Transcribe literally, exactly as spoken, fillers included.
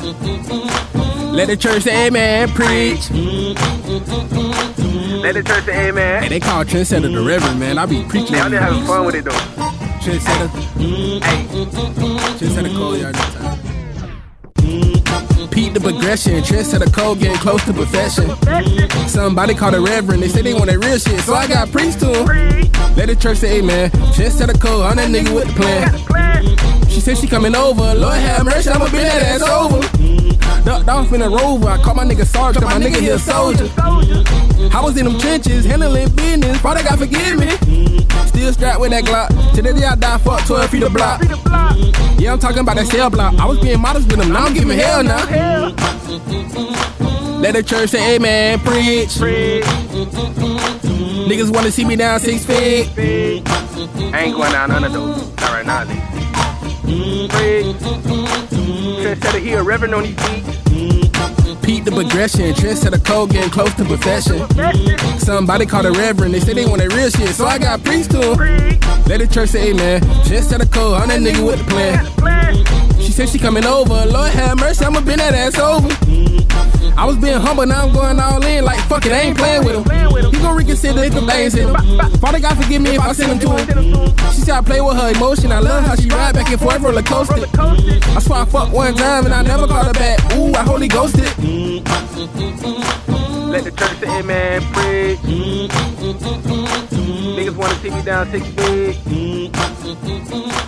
Let the church say amen, preach. Let the church say amen. Hey, they call Trendsetter the Reverend, man. I be preaching. Y'all just having fun with it though. Trendsetter. Hey. Trendsetter Cole, y'all know time. Pete the progression, Trendsetter Cole getting close to perfection. Somebody called the Reverend, they say they want that real shit, so I got preached to him. Let the church say amen. Trendsetter Cole, I'm that nigga with the plan. She said she coming over, Lord have mercy, I'ma be that ass over. Ducked off in a Rover, I call my nigga Sergeant, my nigga here soldier. I was in them trenches, handling business, Father God forgive me. Still strapped with that Glock, till the day I die, fuck twelve feet of block. Yeah, I'm talking about that cell block, I was being modest with them, now I'm giving hell now. Let the church say amen, preach. Niggas wanna see me down six feet. I ain't going down none of those, not right now, nigga. Trendsetter here, Reverend on these beats. Pete the progression, Trendsetter Cole getting close to perfection. Somebody called the Reverend, they say they want that real shit, so I got preached to him. Let the church say amen. Trendsetter Cole, I'm that nigga with the plan. She said she coming over, Lord have mercy, I'ma bend that ass over. I was being humble, now I'm going all in, like fuck it, I ain't playing with him. He gon' reconsider if the things hit him. Father God forgive me if I send him to him. She said I play with her emotion, I love how she ride back and forth roller coaster. I swear I fucked one time and I never called her back. Ooh, I holy ghosted. Let the church say amen, preach. Niggas wanna see me down six feet.